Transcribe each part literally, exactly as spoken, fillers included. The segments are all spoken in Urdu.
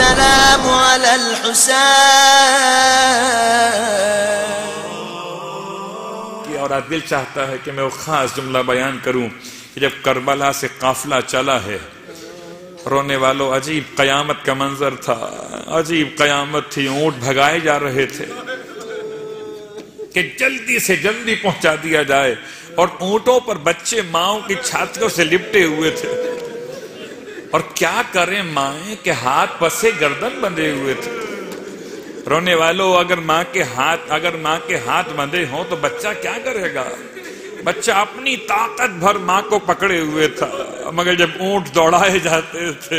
السلام علی الحسین. اور دل چاہتا ہے کہ میں وہ خاص جملہ بیان کروں کہ جب کربلا سے قافلہ چلا ہے، رونے والوں عجیب قیامت کا منظر تھا، عجیب قیامت تھی. اونٹ بھگائے جا رہے تھے کہ جلدی سے جلدی پہنچا دیا جائے، اور اونٹوں پر بچے ماؤں کی چھاتیوں سے لپٹے ہوئے تھے. اور کیا کریں مائیں کہ ہاتھ پسے گردن بندھے ہوئے تھے. رونے والوں اگر ماں کے ہاتھ اگر ماں کے ہاتھ بندھے ہوں تو بچہ کیا کرے گا؟ بچہ اپنی طاقت بھر ماں کو پکڑے ہوئے تھا، مگر جب اونٹ دوڑائے جاتے تھے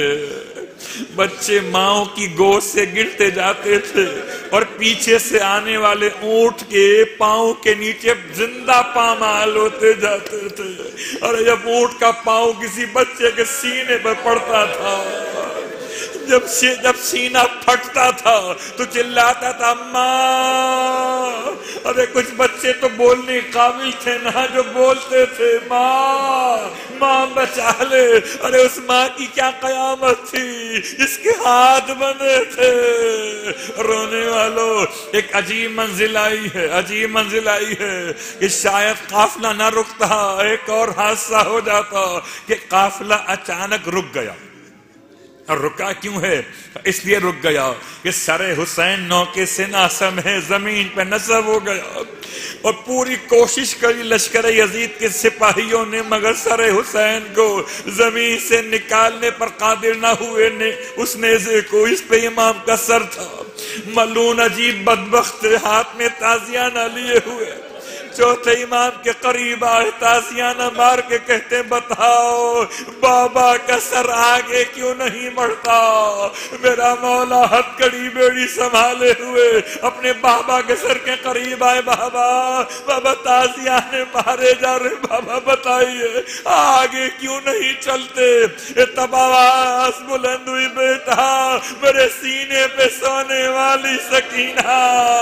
بچے ماں کی گود سے گرتے جاتے تھے، اور پیچھے سے آنے والے اونٹ کے پاؤں کے نیچے زندہ پامال ہوتے جاتے تھے. اور جب اونٹ کا پاؤں کسی بچے کے سینے پر پڑتا تھا، جب جب سینہ پھٹتا تھا تو چلاتا تھا ماں. ارے کچھ بچے تو بولنے قابل تھے نہ جو بولتے تھے ماں ماں بچا لے. ارے اس ماں کی کیا قیامت تھی جس کے ہاتھ بندھے تھے. رونے والوں ایک عجیب منزل آئی ہے، عجیب منزل آئی ہے کہ شاید قافلہ نہ رکتا، ایک اور حادثہ ہو جاتا کہ قافلہ اچانک رک گیا. اور رکا کیوں ہے؟ اس لیے رک گیا کہ سر حسین نوکے سے ناسم ہے، زمین پہ نصب ہو گیا. اور پوری کوشش کری لشکر یزید کے سپاہیوں نے، مگر سر حسین کو زمین سے نکالنے پر قادر نہ ہوئے. نے اس نیزے کو، اس پہ امام کا سر تھا. ملون عجیب بدبخت ہاتھ میں تازیانہ لیے ہوئے چوتھے امام کے قریب آئے، تازیانہ مار کے کہتے بتاؤ بابا کا سر آگے کیوں نہیں بڑھتا؟ میرا مولا ہتھ کڑی بیڑی سنبھالے ہوئے اپنے بابا کے سر کے قریب آئے. بابا بابا تازیانے مارے جا رہے، بابا بتائیے آگے کیوں نہیں چلتے؟ تب آواز بلند ہوئی بیٹا میرے سینے پہ سونے والی سکینہ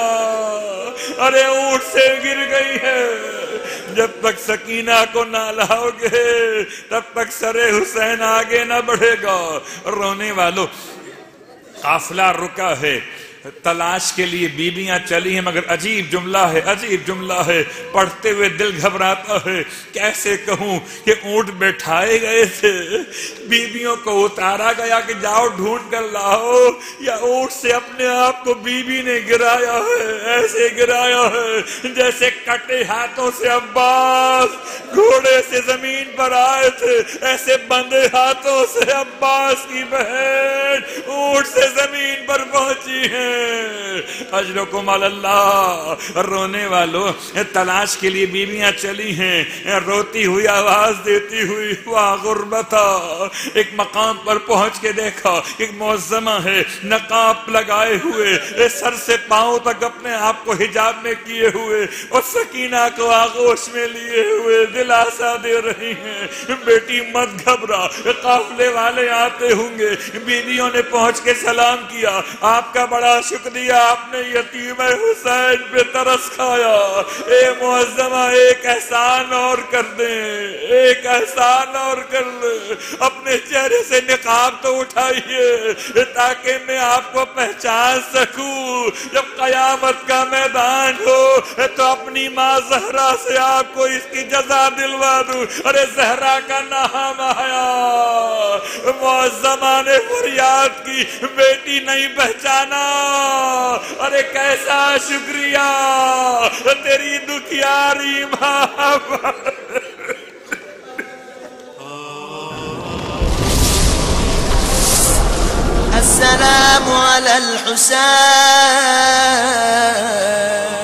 ارے اونٹ سے گر گئی ہے. جب تک سکینہ کو نہ لاؤ گے تب تک سر حسین آگے نہ بڑھے گا. رونے والوں قافلہ رکا ہے، تلاش کے لیے بیویاں چلی ہیں، مگر عجیب جملہ ہے، عجیب جملہ ہے. پڑھتے ہوئے دل گھبراتا ہے. کیسے کہوں کہ اونٹ بیٹھائے گئے تھے، بیویوں کو اتارا گیا کہ جاؤ ڈھونڈ کر لاؤ، یا اونٹ سے اپنے آپ کو بیوی نے گرایا ہے؟ ایسے گرایا ہے جیسے کٹے ہاتھوں سے عباس گھوڑے سے زمین پر آئے تھے، ایسے بندے ہاتھوں سے عباس کی بہن اونٹ سے زمین پر پہنچی ہے. اجرکم علی اللہ. رونے والوں تلاش کے لیے بیویاں چلی ہیں، روتی ہوئی آواز دیتی ہوئی واہ غربتا. ایک مقام پر پہنچ کے دیکھا ایک معظمہ ہے، نقاب لگائے ہوئے، سر سے پاؤں تک اپنے آپ کو حجاب میں کیے ہوئے، اور سکینہ کو آغوش میں لیے ہوئے دلاسا دے رہی ہیں بیٹی مت گھبرا، قافلے والے آتے ہوں گے. بیویوں نے پہنچ کے سلام کیا، آپ کا بڑا شکریہ، آپ نے یتیم حسین پہ ترس کھایا. اے معظمہ ایک احسان اور کر دیں، ایک احسان اور کر دیں، اپنے چہرے سے نقاب تو اٹھائیے تاکہ میں آپ کو پہچان سکوں. جب قیامت کا میدان ہو تو اپنی ماں زہرا سے آپ کو اس کی جزا دلوا دوں. ارے زہرا کا نام آیا، معظمہ نے فریاد کی بیٹی نہیں پہچانا. ارے کیسا شکریہ تیری دکھیاری ماں. السلام علی الحسین.